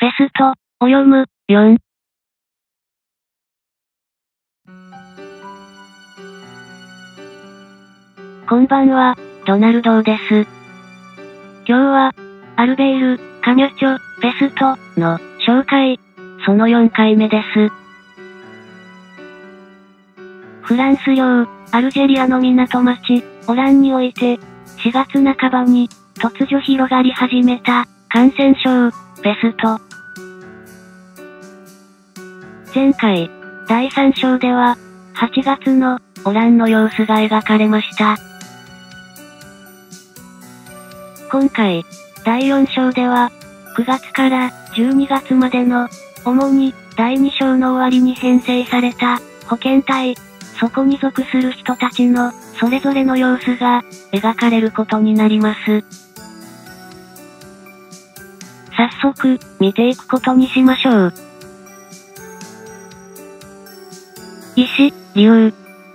ベストを読む4。こんばんは、ドナルドです。今日は、アルベール・カミュチョ・ベストの紹介、その4回目です。フランス領、アルジェリアの港町、オランにおいて、4月半ばに、突如広がり始めた、感染症、ペスト。前回、第3章では、8月の、オランの様子が描かれました。今回、第4章では、9月から12月までの、主に第2章の終わりに編成された保健体、そこに属する人たちのそれぞれの様子が描かれることになります。早速見ていくことにしましょう。医師、竜。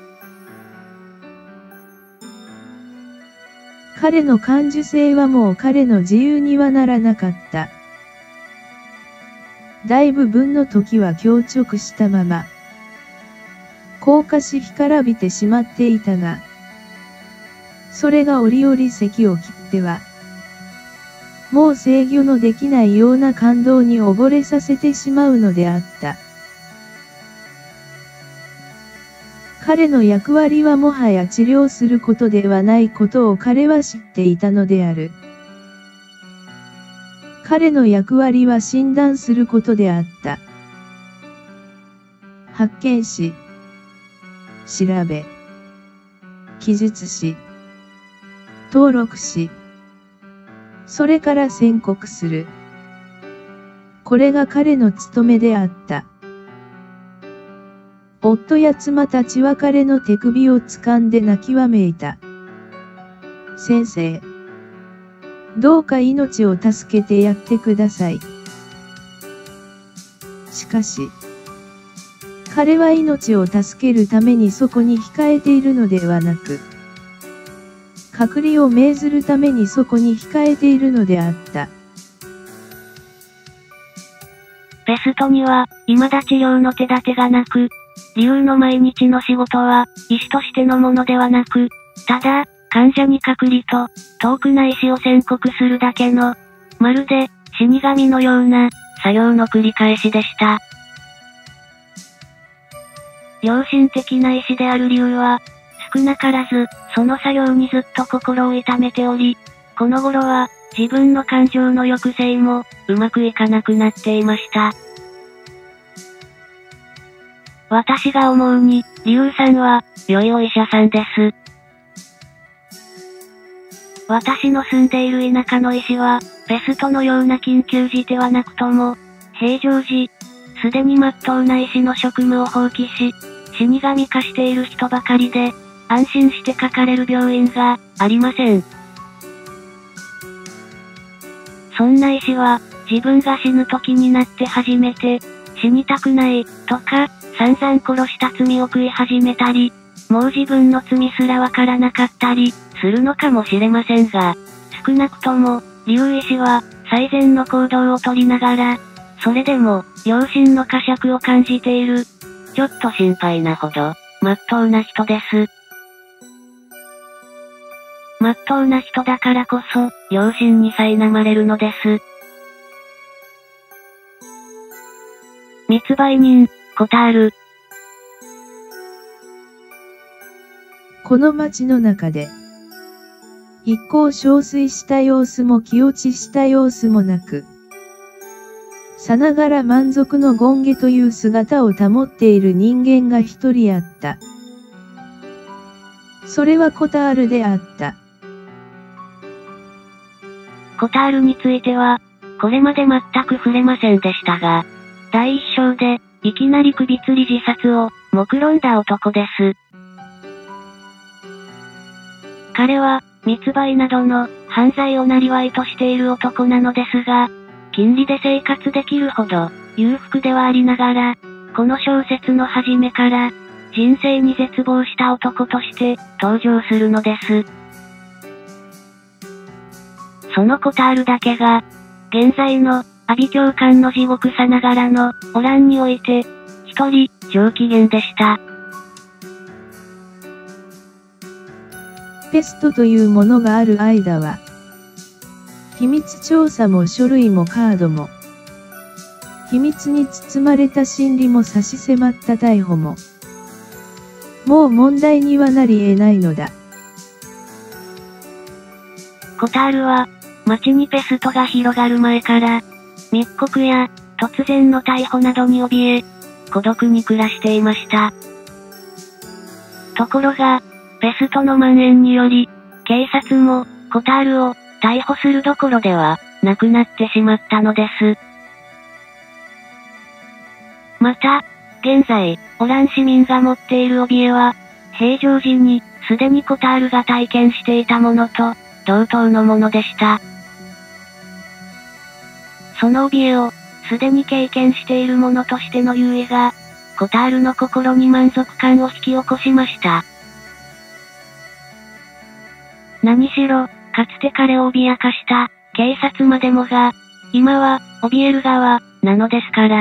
彼の感受性はもう彼の自由にはならなかった。大部分の時は強直したまま、硬化し干からびてしまっていたが、それが折々咳を切っては、もう制御のできないような感動に溺れさせてしまうのであった。彼の役割はもはや治療することではないことを彼は知っていたのである。彼の役割は診断することであった。発見し、調べ、記述し、登録し、それから宣告する。これが彼の務めであった。夫や妻たちは彼の手首を掴んで泣きわめいた。先生、どうか命を助けてやってください。しかし、彼は命を助けるためにそこに控えているのではなく、隔離を命ずるためにそこに控えているのであった。 ペストには、未だ治療の手立てがなく、竜の毎日の仕事は、医師としてのものではなく、ただ、患者に隔離と、遠くない死を宣告するだけの、まるで、死神のような、作業の繰り返しでした。良心的な医師である竜は、少なからず、その作業にずっと心を痛めており、この頃は、自分の感情の抑制も、うまくいかなくなっていました。私が思うに、竜さんは、良いお医者さんです。私の住んでいる田舎の医師は、ペストのような緊急時ではなくとも、平常時、すでに真っ当な医師の職務を放棄し、死神化している人ばかりで、安心してかかれる病院がありません。そんな医師は、自分が死ぬ時になって初めて、死にたくない、とか、散々殺した罪を悔い始めたり、もう自分の罪すらわからなかったり、するのかもしれませんが、少なくとも、竜医師は、最善の行動をとりながら、それでも、良心の呵責を感じている。ちょっと心配なほど、真っ当な人です。真っ当な人だからこそ、良心に苛まれるのです。密売人、コタール。 この町の中で、一向憔悴した様子も気落ちした様子もなく、さながら満足の権下という姿を保っている人間が一人あった。それはコタールであった。 コタールについては、これまで全く触れませんでしたが、第一章で、いきなり首吊り自殺を、目論んだ男です。彼は、密売などの、犯罪を生業としている男なのですが、金利で生活できるほど、裕福ではありながら、この小説の初めから、人生に絶望した男として、登場するのです。そのコタールだけが、現在の、 阿鼻教官の地獄さながらの、オランにおいて、一人、上機嫌でした。 ペストというものがある間は、秘密調査も書類もカードも、秘密に包まれた心理も差し迫った逮捕も、もう問題にはなり得ないのだ。 コタールは、街にペストが広がる前から、密告や、突然の逮捕などに怯え、孤独に暮らしていました。ところが、ペストの蔓延により、警察も、コタールを、逮捕するどころでは、なくなってしまったのです。また、現在、オラン市民が持っている怯えは、平常時に、すでにコタールが体験していたものと、同等のものでした。その怯えを、すでに経験しているものとしての優位が、コタールの心に満足感を引き起こしました。何しろ、かつて彼を脅かした、警察までもが、今は、怯える側、なのですから。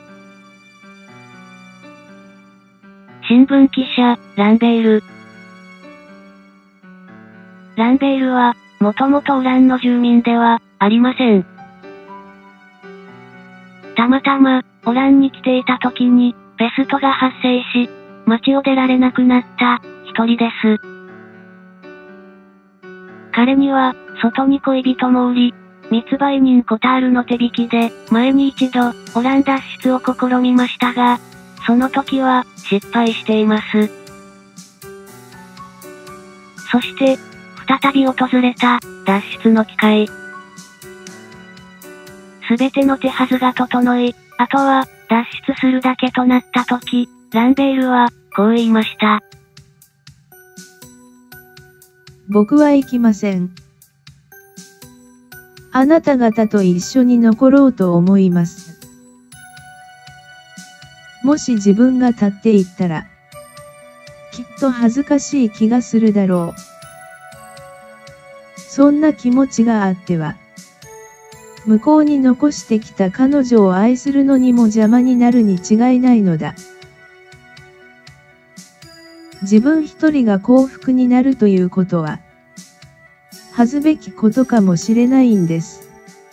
新聞記者、ランベール。ランベールは、もともとオランの住民では、ありません。たまたま、オランに来ていた時に、ペストが発生し、街を出られなくなった、一人です。彼には、外に恋人もおり、密売人コタールの手引きで、前に一度、オラン脱出を試みましたが、その時は、失敗しています。そして、再び訪れた、脱出の機会。すべての手はずが整い、あとは、脱出するだけとなった時、ランベールは、こう言いました。 僕は行きません。あなた方と一緒に残ろうと思います。もし自分が立っていったら、きっと恥ずかしい気がするだろう。そんな気持ちがあっては、向こうに残してきた彼女を愛するのにも邪魔になるに違いないのだ。自分一人が幸福になるということは、恥ずべきことかもしれないんです。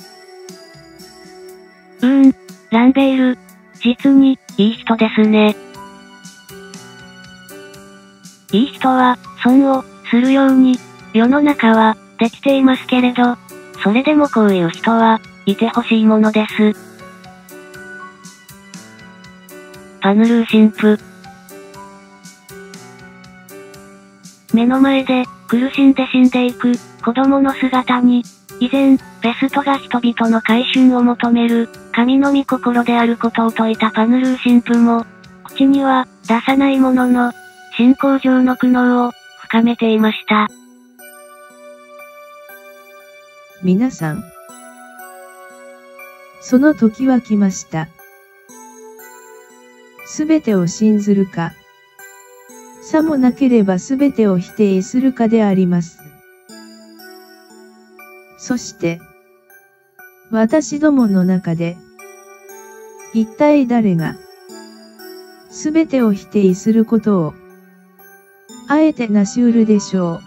ランベール、実に、いい人ですね。いい人は、損を、するように、世の中は、できていますけれど、それでもこういう人は、いてほしいものです。パヌルー神父。目の前で、苦しんで死んでいく、子供の姿に、以前、ペストが人々の改春を求める、神の御心であることを説いたパヌルー神父も、口には、出さないものの、信仰上の苦悩を、深めていました。 皆さん。その時は来ました。すべてを信ずるか、さもなければすべてを否定するかであります。そして、私どもの中で、一体誰が、すべてを否定することを、あえて成し得るでしょ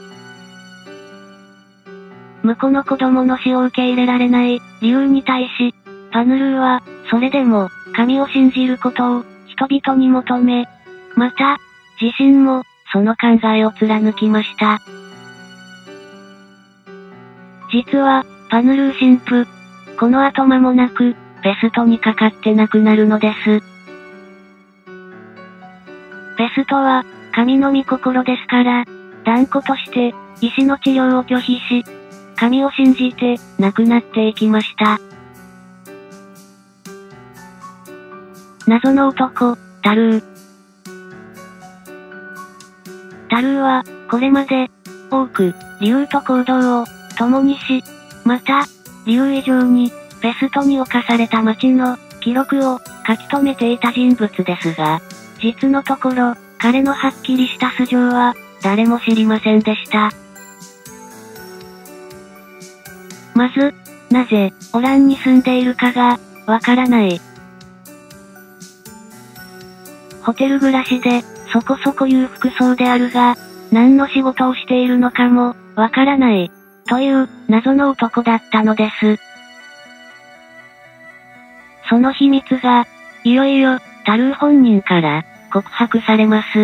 う。婿の子供の死を受け入れられない理由に対し、パヌルーは、それでも、神を信じることを、人々に求め、また、自身も、その考えを貫きました。実は、パヌルー神父、この後間もなく、ペストにかかって亡くなるのです。ペストは、神の御心ですから、断固として、医師の治療を拒否し、神を信じて、亡くなっていきました。謎の男、タルー。タルーは、これまで、多く、理由と行動を、共にし、また、理由以上に、ペストに侵された町の、記録を、書き留めていた人物ですが、実のところ、彼のはっきりした素性は、誰も知りませんでした。まず、 なぜ、オランに住んでいるかが、わからない。ホテル暮らしで、そこそこいう服装であるが、何の仕事をしているのかも、わからない。という、謎の男だったのです。その秘密が、いよいよ、タルー本人から、告白されます。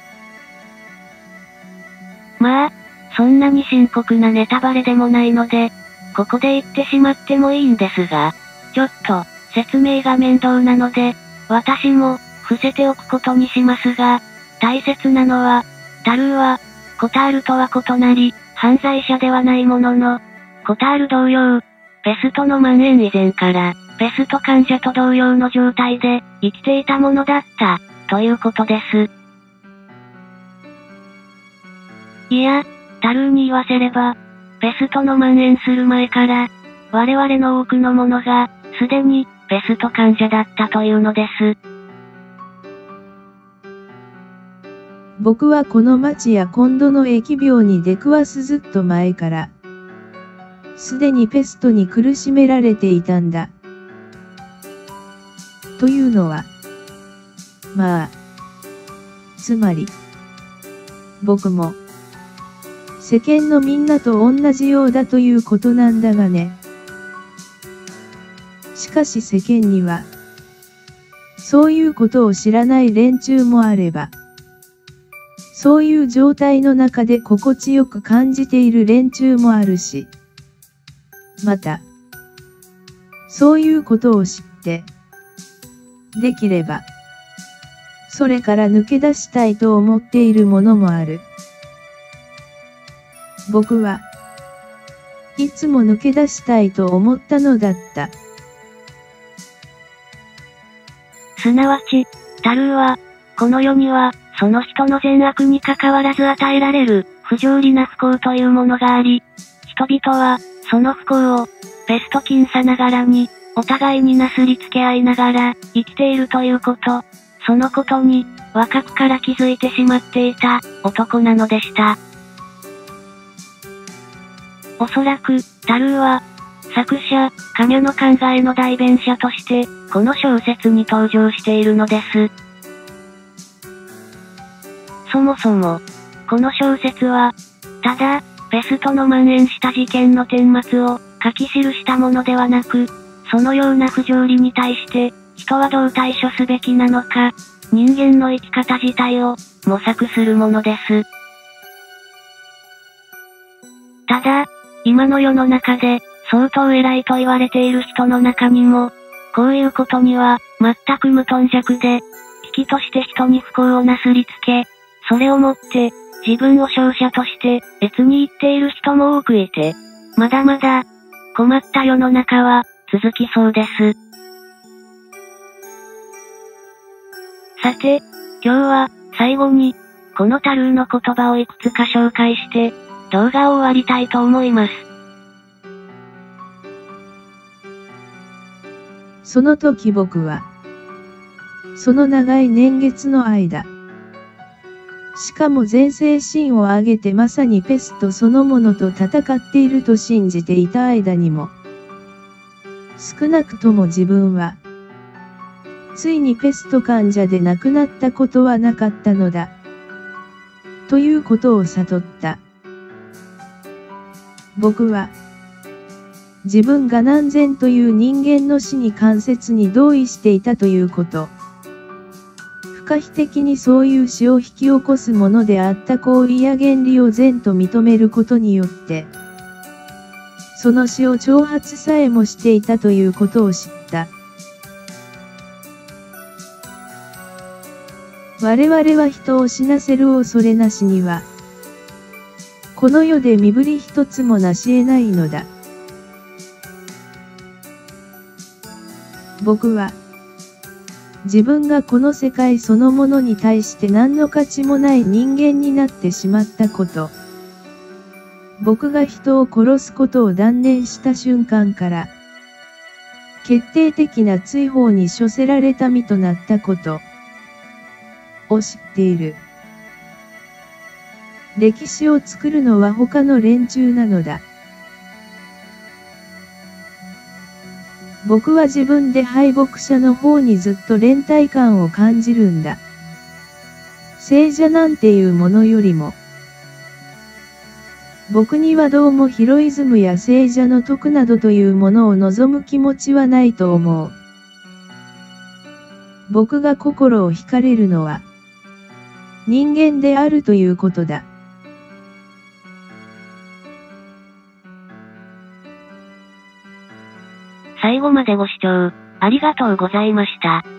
まあ、そんなに深刻なネタバレでもないので、ここで言ってしまってもいいんですが、ちょっと、説明が面倒なので、私も、伏せておくことにしますが、大切なのは、タルーは、コタールとは異なり、犯罪者ではないものの、コタール同様、ペストの蔓延以前から、ペスト患者と同様の状態で、生きていたものだった、ということです。いや、タルーに言わせれば、ペストの蔓延する前から、我々の多くの者が、すでに、ペスト患者だったというのです。 僕はこの町や今度の疫病に出くわすずっと前から、すでにペストに苦しめられていたんだ。というのは、まあ、つまり、僕も、世間のみんなと同じようだということなんだがね。しかし世間には、そういうことを知らない連中もあれば、そういう状態の中で心地よく感じている連中もあるし、また、そういうことを知って、できれば、それから抜け出したいと思っているものもある。僕は、いつも抜け出したいと思ったのだった。 すなわち、タルーは、この世には、その人の善悪に関わらず与えられる、不条理な不幸というものがあり、人々は、その不幸を、ペスト菌さながらに、お互いになすりつけ合いながら、生きているということ、そのことに、若くから気づいてしまっていた、男なのでした。おそらく、タルーは、作者、カミャの考えの代弁者として、この小説に登場しているのです。そもそも、この小説は、ただ、ペストの蔓延した事件の顛末を書き記したものではなく、そのような不条理に対して、人はどう対処すべきなのか、人間の生き方自体を模索するものです。ただ、今の世の中で、相当偉いと言われている人の中にも、こういうことには、全く無頓着で、危機として人に不幸をなすりつけ、それをもって、自分を勝者として、越に言っている人も多くいて、まだまだ、困った世の中は、続きそうです。さて、今日は、最後に、このタルーの言葉をいくつか紹介して、動画を終わりたいと思います。 その時僕は、その長い年月の間、しかも全精神を挙げてまさにペストそのものと戦っていると信じていた間にも、少なくとも自分は、ついにペスト患者で亡くなったことはなかったのだ。ということを悟った。僕は、自分が何千という人間の死に間接に同意していたということ。不可避的にそういう死を引き起こすものであった行為や原理を善と認めることによって、その死を挑発さえもしていたということを知った。我々は人を死なせる恐れなしには、この世で身振り一つもなし得ないのだ。僕は、自分がこの世界そのものに対して何の価値もない人間になってしまったこと。僕が人を殺すことを断念した瞬間から、決定的な追放に処せられた身となったこと、を知っている。歴史を作るのは他の連中なのだ。 僕は自分で敗北者の方にずっと連帯感を感じるんだ。聖者なんていうものよりも。僕にはどうもヒロイズムや聖者の徳などというものを望む気持ちはないと思う。僕が心を惹かれるのは、人間であるということだ。 最後までご視聴ありがとうございました。